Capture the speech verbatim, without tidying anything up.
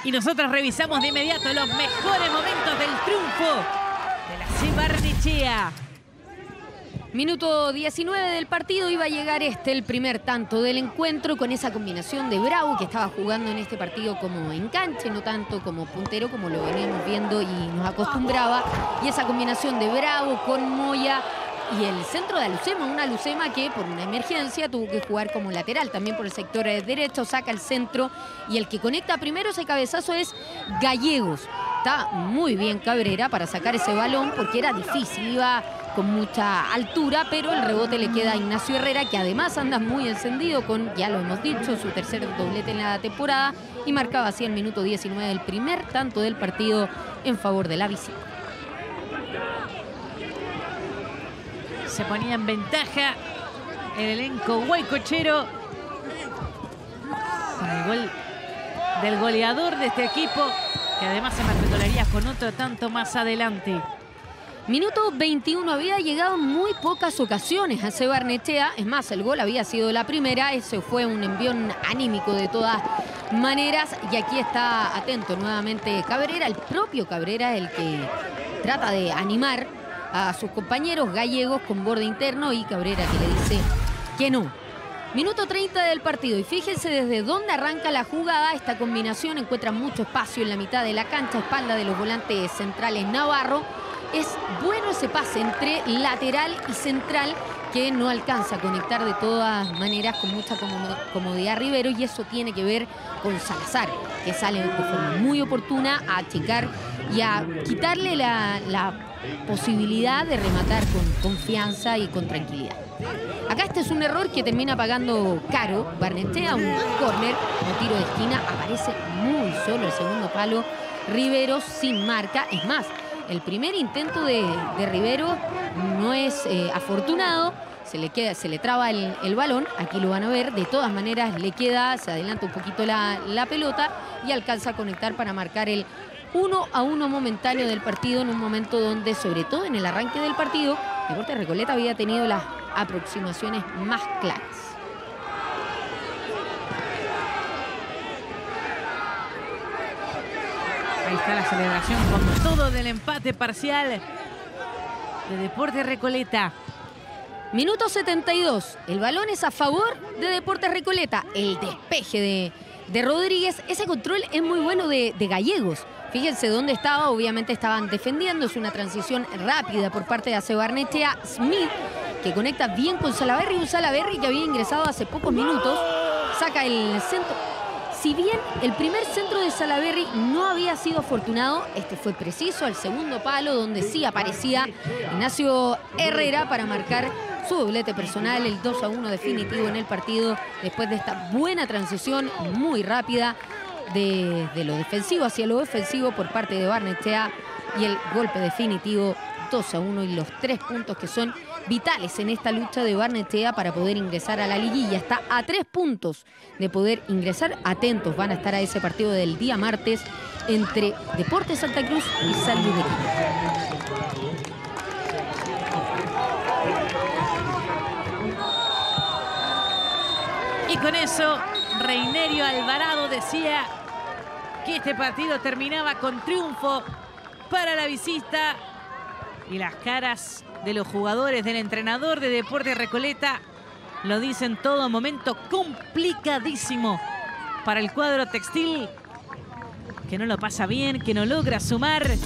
Y nosotros revisamos de inmediato los mejores momentos del triunfo de la C. Barnechea. Minuto diecinueve del partido, iba a llegar este, el primer tanto del encuentro, con esa combinación de Bravo, que estaba jugando en este partido como enganche, no tanto como puntero, como lo veníamos viendo y nos acostumbraba. Y esa combinación de Bravo con Moya y el centro de Alucema, una Alucema que por una emergencia tuvo que jugar como lateral, también por el sector derecho, saca el centro y el que conecta primero ese cabezazo es Gallegos. Está muy bien Cabrera para sacar ese balón porque era difícil, iba con mucha altura, pero el rebote le queda a Ignacio Herrera, que además anda muy encendido con, ya lo hemos dicho, su tercer doblete en la temporada, y marcaba así el minuto diecinueve del primer tanto del partido en favor de la visita. Se ponía en ventaja el elenco huaycochero con el gol del goleador de este equipo, que además se matricularía con otro tanto más adelante. Minuto veintiuno, había llegado en muy pocas ocasiones a C. Barnechea. Es más, el gol había sido la primera. Ese fue un envión anímico de todas maneras. Y aquí está atento nuevamente Cabrera, el propio Cabrera, el que trata de animar a sus compañeros gallegos con borde interno, y Cabrera que le dice que no. Minuto treinta del partido, y fíjense desde dónde arranca la jugada. Esta combinación encuentra mucho espacio en la mitad de la cancha, espalda de los volantes centrales Navarro. Es bueno ese pase entre lateral y central, que no alcanza a conectar de todas maneras con mucha comodidad Rivero, y eso tiene que ver con Salazar, que sale de forma muy oportuna a achicar y a quitarle la, la posibilidad de rematar con confianza y con tranquilidad. Acá este es un error que termina pagando caro Barnechea, un córner o tiro de esquina. Aparece muy solo el segundo palo Rivero, sin marca. Es más, el primer intento de, de Rivero no es eh, afortunado, se le, queda, se le traba el, el balón, aquí lo van a ver, de todas maneras le queda, se adelanta un poquito la, la pelota y alcanza a conectar para marcar el uno a uno momentáneo del partido, en un momento donde, sobre todo en el arranque del partido, Deportes Recoleta había tenido las aproximaciones más claras. Ahí está la celebración con todo del empate parcial de Deportes Recoleta. Minuto setenta y dos. El balón es a favor de Deportes Recoleta. El despeje de, de Rodríguez. Ese control es muy bueno de, de Gallegos. Fíjense dónde estaba. Obviamente estaban defendiendo. Es una transición rápida por parte de A C. Barnechea. Smith, que conecta bien con Salaverry. Un Salaverry que había ingresado hace pocos minutos. Saca el centro. Si bien el primer centro de Salaverry no había sido afortunado, este fue preciso al segundo palo, donde sí aparecía Ignacio Herrera para marcar su doblete personal, el dos a uno definitivo en el partido, después de esta buena transición muy rápida de, de lo defensivo hacia lo ofensivo por parte de Barnechea, y el golpe definitivo dos a uno, y los tres puntos que son vitales en esta lucha de Barnechea para poder ingresar a la liguilla. Está a tres puntos de poder ingresar. Atentos van a estar a ese partido del día martes entre Deportes Santa Cruz y San Luis de Quito. Y con eso, Reinerio Alvarado decía que este partido terminaba con triunfo para la visita, y las caras de los jugadores, del entrenador de Deportes Recoleta, lo dicen todo. Momento complicadísimo para el cuadro textil, que no lo pasa bien, que no logra sumar.